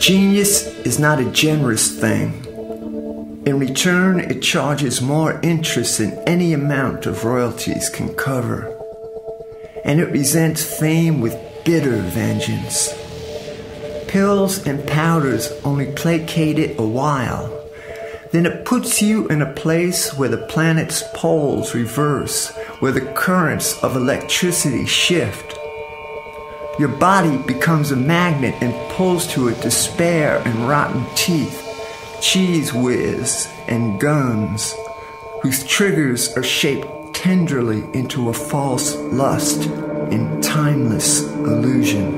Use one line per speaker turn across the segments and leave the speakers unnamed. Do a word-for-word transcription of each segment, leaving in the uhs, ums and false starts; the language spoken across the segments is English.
Genius is not a generous thing. In return, it charges more interest than any amount of royalties can cover. And it resents fame with bitter vengeance. Pills and powders only placate it a while. Then it puts you in a place where the planet's poles reverse, where the currents of electricity shift. Your body becomes a magnet and pulls to it despair and rotten teeth, cheese whiz and guns, whose triggers are shaped tenderly into a false lust in timeless illusion.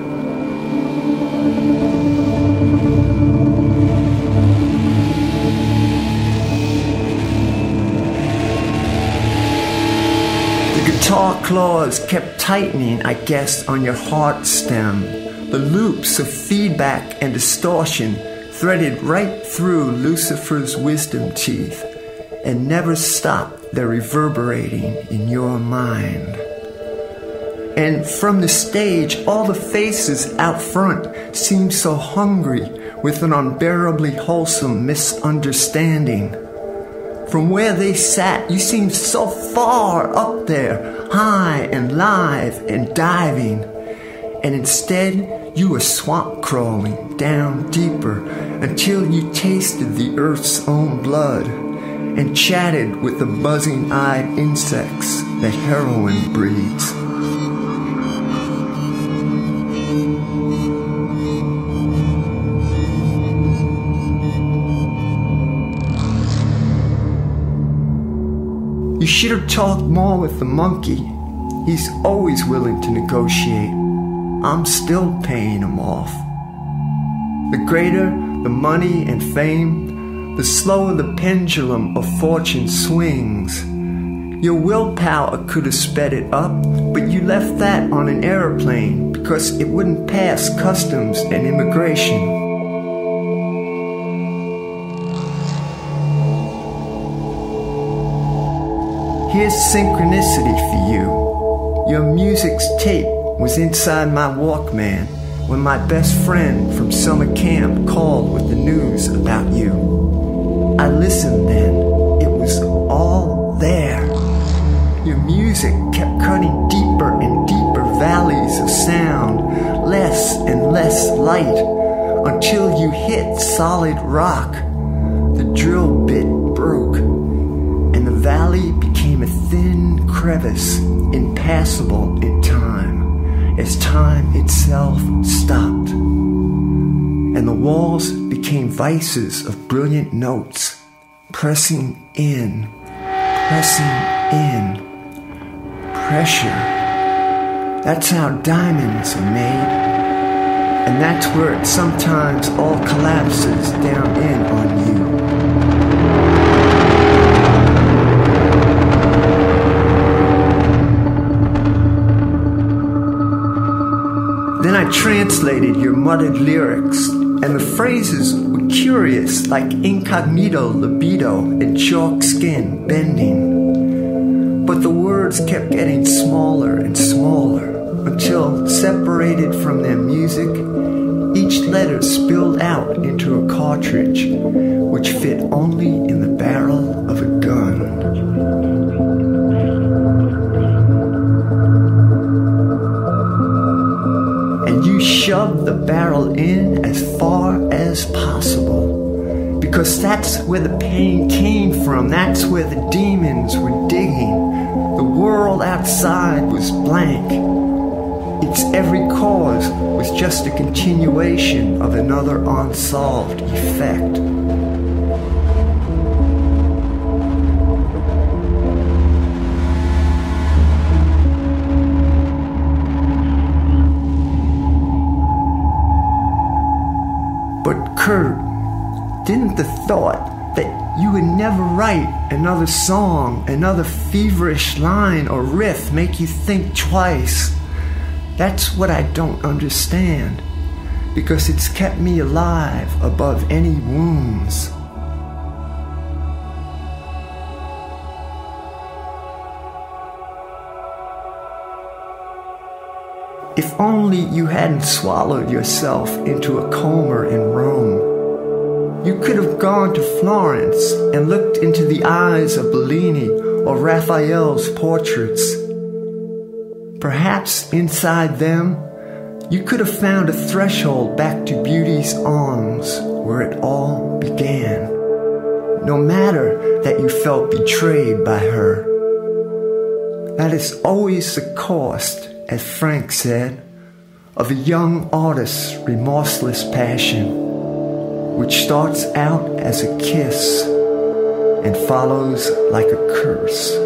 Guitar claws kept tightening, I guess, on your heart stem. The loops of feedback and distortion threaded right through Lucifer's wisdom teeth and never stopped their reverberating in your mind. And from the stage, all the faces out front seemed so hungry with an unbearably wholesome misunderstanding. From where they sat, you seemed so far up there, high and live and diving. And instead, you were swamp crawling down deeper until you tasted the earth's own blood and chatted with the buzzing-eyed insects that heroin breeds. You should have talked more with the monkey. He's always willing to negotiate. I'm still paying him off. The greater the money and fame, the slower the pendulum of fortune swings. Your willpower could have sped it up, but you left that on an airplane because it wouldn't pass customs and immigration. Here's synchronicity for you. Your music's tape was inside my Walkman when my best friend from summer camp called with the news about you. I listened then. It was all there. Your music kept cutting deeper and deeper valleys of sound, less and less light, until you hit solid rock. The drill bit broke, and the valley became a thin crevice, impassable in time, as time itself stopped. And the walls became vices of brilliant notes, pressing in, pressing in. Pressure. That's how diamonds are made. And that's where it sometimes all collapses down in on you. Then I translated your muttered lyrics, and the phrases were curious, like incognito libido and chalk skin bending. But the words kept getting smaller and smaller, until, separated from their music, each letter spilled out into a cartridge, which fit only in the barrel of a gun. You shoved the barrel in as far as possible, because that's where the pain came from. That's where the demons were digging. The world outside was blank. Its every cause was just a continuation of another unsolved effect. But Kurt, didn't the thought that you would never write another song, another feverish line or riff make you think twice? That's what I don't understand, because it's kept me alive above any wounds. If only you hadn't swallowed yourself into a coma in Rome. You could have gone to Florence and looked into the eyes of Bellini or Raphael's portraits. Perhaps inside them, you could have found a threshold back to beauty's arms where it all began. No matter that you felt betrayed by her. That is always the cost, as Frank said, of a young artist's remorseless passion, which starts out as a kiss and follows like a curse.